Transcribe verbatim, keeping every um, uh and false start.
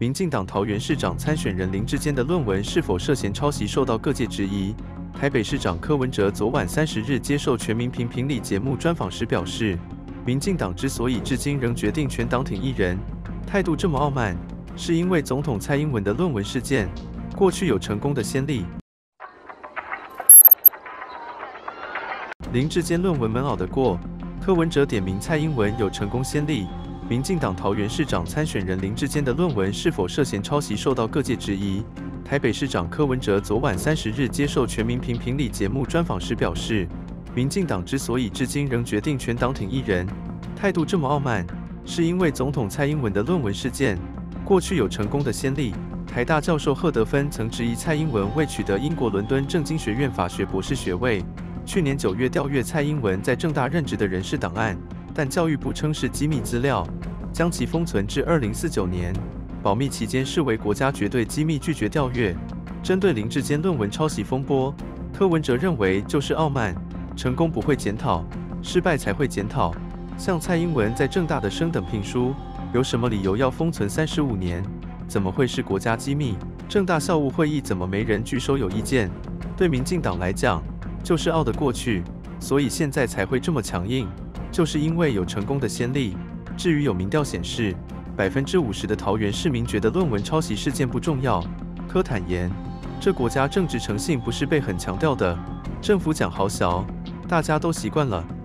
民进党桃园市长参选人林智坚的论文是否涉嫌抄袭，受到各界质疑。台北市长柯文哲昨晚三十日接受全民评评理节目专访时表示，民进党之所以至今仍决定全党挺一人，态度这么傲慢，是因为总统蔡英文的论文事件过去有成功的先例。林智坚论文门熬得过，柯文哲点名蔡英文有成功先例。民进党桃园市长参选人林智坚的论文是否涉嫌抄袭，受到各界质疑。台北市长柯文哲昨晚三十日接受全民评评理节目专访时表示，民进党之所以至今仍决定全党挺一人，态度这么傲慢，是因为总统蔡英文的论文事件过去有成功的先例。台大教授贺德芬曾质疑蔡英文未取得英国伦敦政经学院法学博士学位，去年九月调阅蔡英文在政大任职的人事档案，但教育部称是机密资料，将其封存至二零四九年，保密期间视为国家绝对机密，拒绝调阅。针对林智坚论文抄袭风波，柯文哲认为就是傲慢，成功不会检讨，失败才会检讨。像蔡英文在政大的升等聘书，有什么理由要封存三十五年？怎么会是国家机密？政大校务会议怎么没人据说有意见？对民进党来讲，就是傲得过去，所以现在才会这么强硬，就是因为有成功的先例。至于有民调显示，百分之五十的桃园市民觉得论文抄袭事件不重要，柯坦言，这国家政治诚信不是被很强调的，政府讲好小，大家都习惯了。